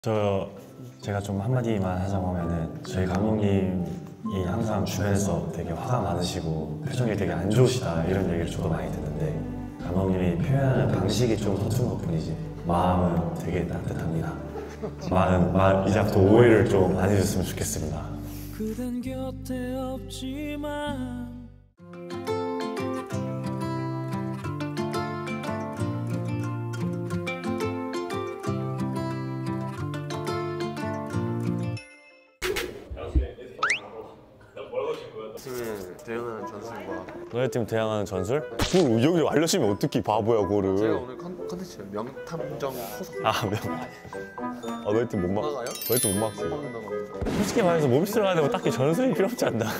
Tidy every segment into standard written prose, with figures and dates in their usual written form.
제가 좀 한마디만 하자고 하면은 저희 감독님이 항상 주변에서 되게 화가 많으시고 표정이 되게 안 좋으시다 이런 얘기를 저도 많이 듣는데 감독님이 표현하는 방식이 좀 서툰 것뿐이지 마음은 되게 따뜻합니다. 이 작도 오해를 좀 안 해줬으면 좋겠습니다. 그댄 곁에 없지만 팀을 대응하는 전술과 너네 팀 대항하는 전술? 그걸 여기 알려주면 어떻게 바보야 그거를. 제가 오늘 컨텐츠 명탐정 호석 너희 팀 못 막아요? 너희 팀 못 막지. 막는다고. 솔직히 말해서 모비스를 가야 되고 딱히 전술이 필요 없지 않나?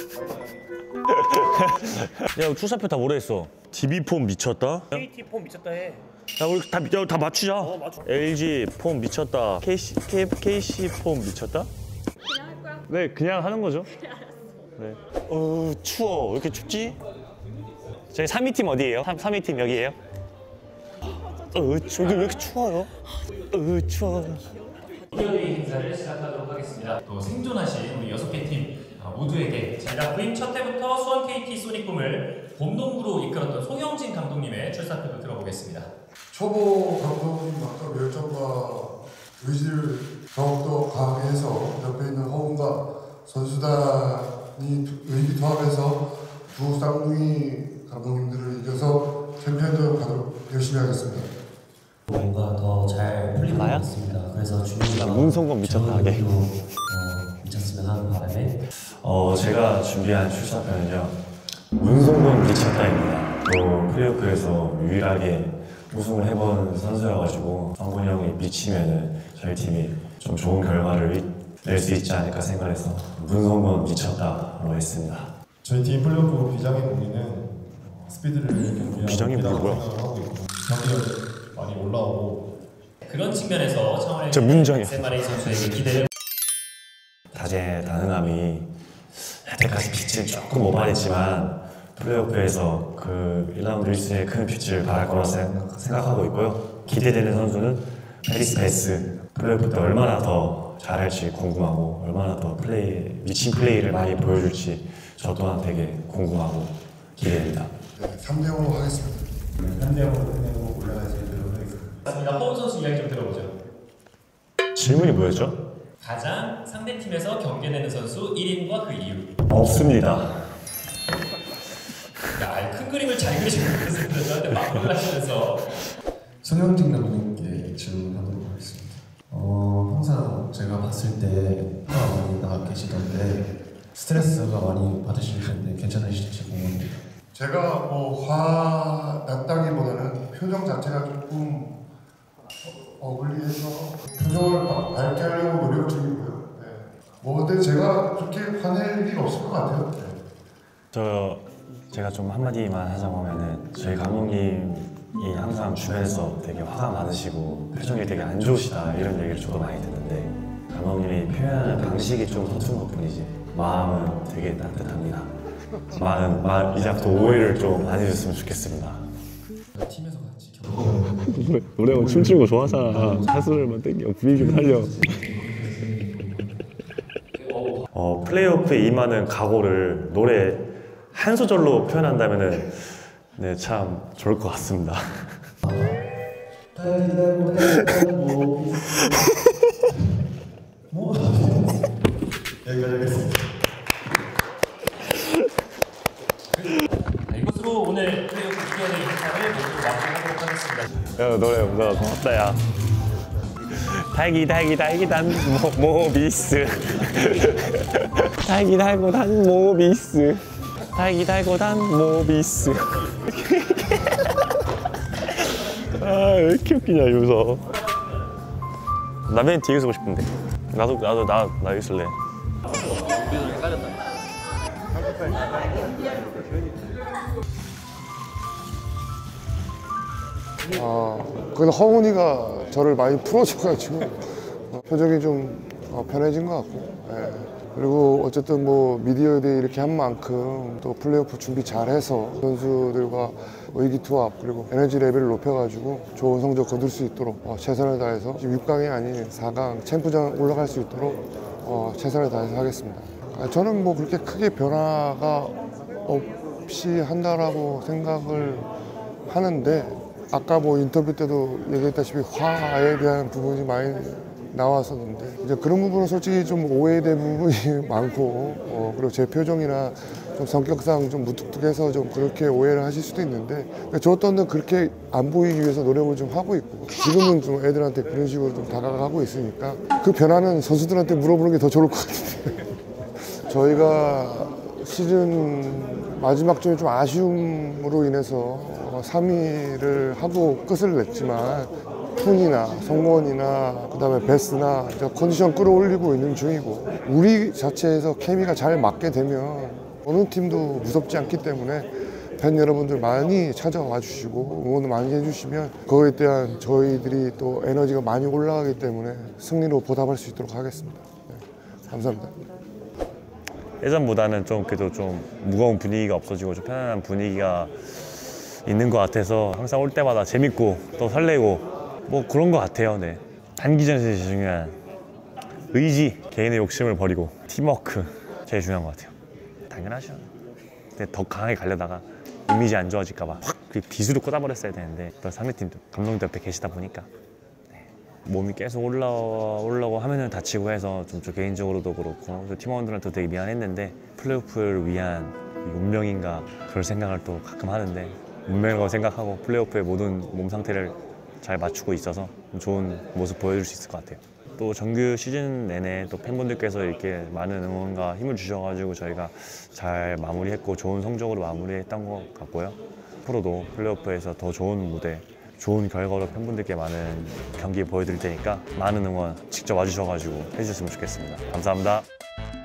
야 출사표 다 뭐라 했어? DB 폼 미쳤다? KT 폼 미쳤다 해. 야 우리 다 맞추자. 맞춰. LG 폼 미쳤다. KC 폼 미쳤다? 그냥 할 거야? 네 그냥 하는 거죠. 네. 추워. 왜 이렇게 춥지? 저희 3위 팀 어디예요? 3위 팀 여기예요? 저기 왜 이렇게 추워요? 추워. 이어의 행사를 시작하도록 하겠습니다. 또 생존하신 우리 6개 팀 모두에게 제가 부임 첫 해부터 수원 KT 소닉붐을 봄농구로 이끌었던 송영진 감독님의 출사표도 들어보겠습니다. 초보 감독님 아까 열정과 의지를 더욱더 강하게 해서 옆에 있는 허웅과 선수단이 의기투합해서 두 쌍둥이 감독님들을 이겨서 챔피언전 가도록 열심히 하겠습니다. 뭔가 더 잘 풀릴 것 나야? 같습니다. 그래서 준비가 문성건 미쳤다 하게. 미쳤으면 하는 바람에 제가 준비한 출사표는요 문성곤 미쳤다입니다. 또 플레이오프에서 유일하게 우승을 해본 선수여가지고 성곤이 형이 미치면은 저희 팀이 좀 좋은 결과를 낼 수 있지 않을까 생각해서 문성곤 미쳤다로 했습니다. 저희 팀 플레이오프 비장의 무기는 스피드를 경기하고 비장의 무기 뭐야? 하고 있고 경기력 많이 올라오고 그런 측면에서 차원의 저 문장이야. 세마레이 선수에게 기대를 다재다능함이 여태까지 빛을 조금 못 발했지만 플레이오프에서 그 1라운드 1승에 큰 빛을 발할 거라 생각하고 있고요. 기대되는 선수는 페리스 베스. 플레이오프 때 얼마나 더 잘할지 궁금하고 얼마나 더 미친 플레이를 많이 보여줄지 저 또한 되게 궁금하고 기대됩니다. 네, 3대5 하겠습니다. 3대0으로 끝내고 올라갈 수 있도록 하겠습니다. 맞습니다. 허운 선수 이야기 좀 들어보죠. 질문이 뭐였죠? 가장 상대팀에서 경계내는 선수 1인과 그 이유. 없습니다. 야, 큰 그림을 잘 그리시고 있어서 저한테 막 놀라시면서 손영진 감독님께 질문하도록 하겠습니다. 항상 제가 봤을 때 화가 많이 나가 계시던데 스트레스가 많이 받으실 텐데 괜찮으실지 궁금합니다. 제가 화났다기보다는 표정 자체가 조금 어글리해서 표정을 밝게 하려고 노력 중이고요. 네. 근데 제가 그렇게 화낼 일이 없을 것 같아요. 네. 제가 좀 한마디만 하자고 하면은 저희 감독님이 항상 주변에서 되게 화가 많으시고 표정이 되게 안 좋으시다 이런 얘기를 저도 많이 듣는데 감독님이 표현하는 방식이 좀 서툰 것뿐이지 마음은 되게 따뜻합니다. 이 작도 오해를 좀 안 해줬으면 좋겠습니다. 팀에서 같이 경기 노래가 춤추는 거 좋아하잖아. 사수를만 땡겨 분위기 좀 살려. 플레이오프에 임하는 각오를 노래 한 소절로 표현한다면은 네, 참 좋을 것 같습니다. 여기까지 하겠습니다. 이것으로 오늘 플레이오프 2개월의 행사를 모두 마무리하도록 하겠습니다. 야 노래 고맙다 야. 달기단 모비스. 달기단 모비스. 달기단 모비스. 왜 이렇게 웃기냐 이러면서. 나 맨 뒤에 서고 싶은데. 나 여기 있을래. 그건 허훈이가 저를 많이 풀어줘가지고 표정이 좀 편해진 것 같고 그리고 어쨌든 뭐 미디어데이 이렇게 한 만큼 또 플레이오프 준비 잘해서 선수들과 의기투합 그리고 에너지 레벨을 높여가지고 좋은 성적 거둘 수 있도록 최선을 다해서 6강이 아닌 4강 챔프전 올라갈 수 있도록 최선을 다해서 하겠습니다. 저는 뭐 그렇게 크게 변화가 없이 한다라고 생각을 하는데 아까 뭐 인터뷰 때도 얘기했다시피 화에 대한 부분이 많이 나왔었는데 이제 그런 부분은 솔직히 좀 오해된 부분이 많고 그리고 제 표정이나 좀 성격상 좀 무뚝뚝해서 좀 그렇게 오해를 하실 수도 있는데 저 또한 그렇게 안 보이기 위해서 노력을 좀 하고 있고 지금은 좀 애들한테 그런 식으로 좀 다가가고 있으니까 그 변화는 선수들한테 물어보는 게 더 좋을 것 같은데 저희가 시즌 마지막 주에 좀 아쉬움으로 인해서 3위를 하고 끝을 냈지만 푼이나 성원이나 그다음에 베스나 컨디션 끌어올리고 있는 중이고 우리 자체에서 케미가 잘 맞게 되면 어느 팀도 무섭지 않기 때문에 팬 여러분들 많이 찾아와 주시고 응원을 많이 해주시면 그거에 대한 저희들이 또 에너지가 많이 올라가기 때문에 승리로 보답할 수 있도록 하겠습니다. 네, 감사합니다. 예전보다는 좀 그래도 좀 무거운 분위기가 없어지고 좀 편안한 분위기가 있는 것 같아서 항상 올 때마다 재밌고 또 설레고 뭐 그런 것 같아요. 네. 단기전에서 제일 중요한 의지, 개인의 욕심을 버리고 팀워크 제일 중요한 것 같아요. 당연하죠. 근데 더 강하게 가려다가 이미지 안 좋아질까 봐 확 비수로 꽂아버렸어야 되는데 또 상대팀 감독님 옆에 계시다 보니까 몸이 계속 올라오려고 하면은 다치고 해서 좀 저 개인적으로도 그렇고 팀원들한테 되게 미안했는데 플레이오프를 위한 운명인가 그럴 생각을 또 가끔 하는데 운명이라고 생각하고 플레이오프의 모든 몸 상태를 잘 맞추고 있어서 좋은 모습 보여줄 수 있을 것 같아요. 또 정규 시즌 내내 또 팬분들께서 이렇게 많은 응원과 힘을 주셔가지고 저희가 잘 마무리했고 좋은 성적으로 마무리했던 것 같고요. 앞으로도 플레이오프에서 더 좋은 무대 좋은 결과로 팬분들께 많은 경기 보여드릴 테니까 많은 응원 직접 와주셔가지고 해주셨으면 좋겠습니다. 감사합니다.